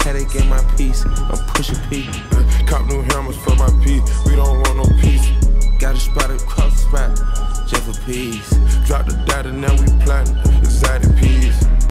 headache in my piece. I'm pushing P. Cop new hammers for my P. We don't want no peace. Got a spot across the spot, just for peace. Drop the data, now we plotting exotic peas.